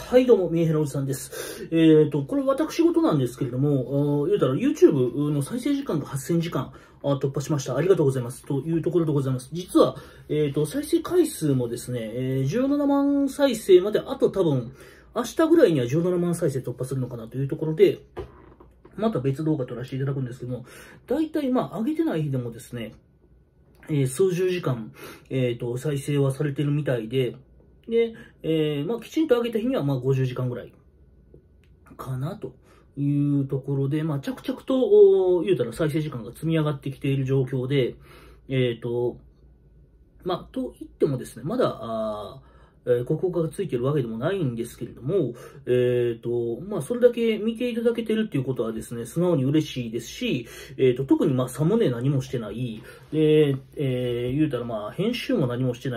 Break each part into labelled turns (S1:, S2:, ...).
S1: はい、どうも、三重ヘラおじさんです。これ私事なんですけれども、言うたら YouTube の再生時間が8000時間突破しました。ありがとうございます。というところでございます。実は、再生回数もですね、17万再生まで、あと多分、明日ぐらいには17万再生突破するのかなというところで、また別動画撮らせていただくんですけども、大体上げてない日でもですね、数十時間、再生はされてるみたいで、で、きちんと上げた日には50時間ぐらいかなというところで、着々と言うたら再生時間が積み上がってきている状況で、と言ってもですね、まだ、広告がついてるわけでもないんですけれども、それだけ見ていただけてるっていうことはですね、素直に嬉しいですし、特にサムネ何もしてない、言うたら編集も何もしてない、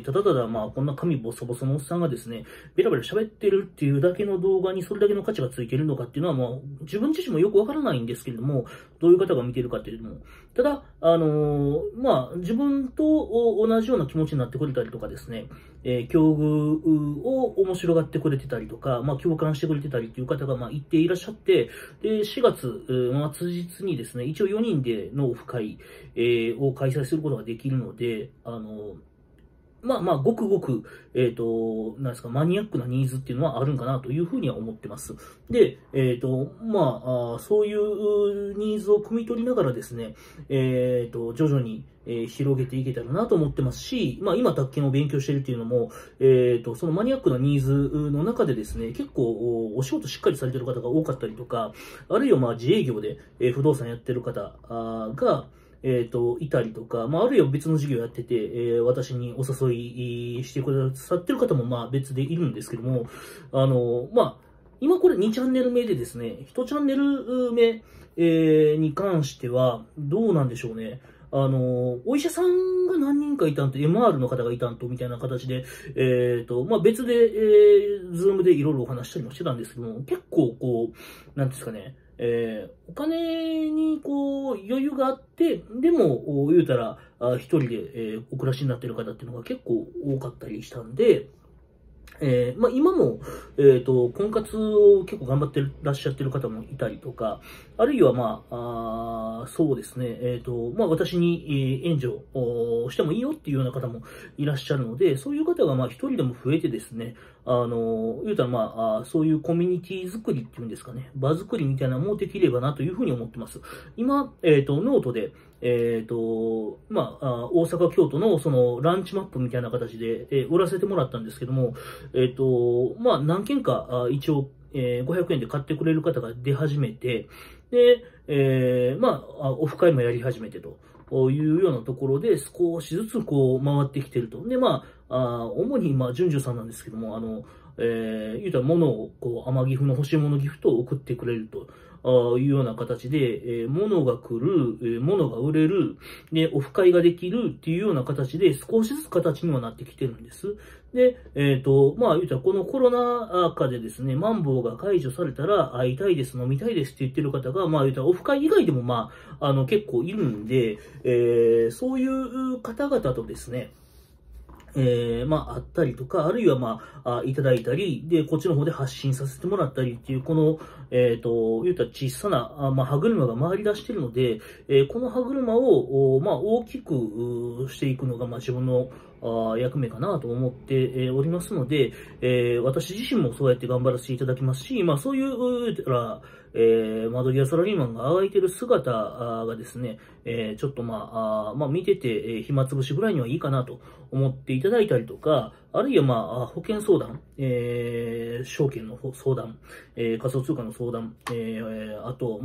S1: ただただこんな髪ボソボソのおっさんがですね、ベラベラ喋ってるっていうだけの動画にそれだけの価値がついてるのかっていうのは自分自身もよくわからないんですけれども、どういう方が見てるかっていうのも、ただ、自分と同じような気持ちになってくれたりとかですね、境遇を面白がってくれてたりとか、共感してくれてたりという方が一定いらっしゃって、で、4月末日にですね、一応4人でのオフ会、を開催することができるので、ごくごく、なんですか、マニアックなニーズっていうのはあるんかなというふうには思ってます。で、そういうニーズを汲み取りながらですね、徐々に、広げていけたらなと思ってますし、今、宅建を勉強しているっていうのも、そのマニアックなニーズの中でですね、結構、お仕事しっかりされてる方が多かったりとか、あるいは自営業で、不動産やってる方が、いたりとか、あるいは別の事業やってて、私にお誘いしてくださってる方も別でいるんですけども、今これ2チャンネル目でですね、1チャンネル目、に関しては、どうなんでしょうね。お医者さんが何人かいたんと、MR の方がいたんと、みたいな形で、別で、ズームでいろいろお話したりもしてたんですけども、結構なんですかね、お金に余裕があって、でも、言うたら、一人で、お暮らしになっている方っていうのが結構多かったりしたんで、今も、婚活を結構頑張ってらっしゃってる方もいたりとか、あるいはそうですね、私に援助をしてもいいよっていうような方もいらっしゃるので、そういう方が一人でも増えてですね、言うたらそういうコミュニティ作りっていうんですかね、場作りみたいなのもできればなというふうに思ってます。今、ノートで、大阪、京都のそのランチマップみたいな形で、売らせてもらったんですけども、何件か、一応、500円で買ってくれる方が出始めて、で、オフ会もやり始めてというようなところで、少しずつ回ってきてると。で、主に、ジュンジュさんなんですけども、言うたら物を、天岐阜の欲しいものギフトを送ってくれると。いうような形で、物が来る、物が売れる、で、オフ会ができるっていうような形で少しずつ形にはなってきてるんです。で、言うたらこのコロナ禍でですね、マンボウが解除されたら会いたいです、飲みたいですって言ってる方が、言うたらオフ会以外でも結構いるんで、そういう方々とですね、あったりとか、あるいはいただいたり、で、こっちの方で発信させてもらったりっていう、この、言ったら小さな、歯車が回り出しているので、この歯車を、大きくしていくのが、自分の役目かなと思っておりますので、私自身もそうやって頑張らせていただきますし、そういう、言ったら、窓際サラリーマンがあがいてる姿がですね、ちょっと見てて、暇つぶしぐらいにはいいかなと思っていただいたりとか、あるいは保険相談、証券の相談、仮想通貨の相談、あと、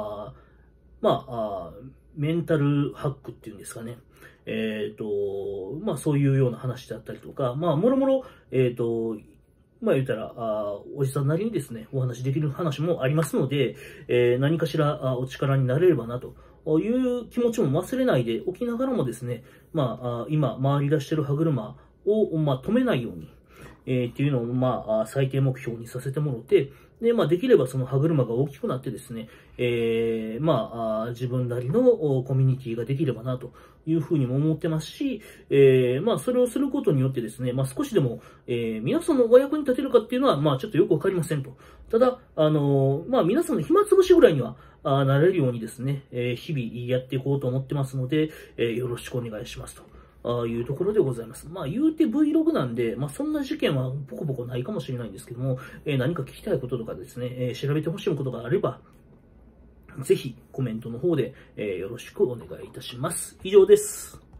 S1: メンタルハックっていうんですかね。そういうような話だったりとか、もろもろ、言ったら、おじさんなりにですね、お話できる話もありますので、何かしらお力になれればなという気持ちも忘れないでおきながらもですね、今回り出している歯車を、止めないように、っていうのを、最低目標にさせてもらって、 で、できればその歯車が大きくなってですね、自分なりのコミュニティができればなというふうにも思ってますし、それをすることによってですね、少しでも、皆さんのお役に立てるかっていうのは、ちょっとよくわかりませんと。ただ、皆さんの暇つぶしぐらいには、なれるようにですね、日々やっていこうと思ってますので、よろしくお願いしますというところでございます。言うて Vlog なんで、そんな事件はポコポコないかもしれないんですけども、何か聞きたいこととかですね、調べてほしいことがあれば、ぜひコメントの方で、よろしくお願いいたします。以上です。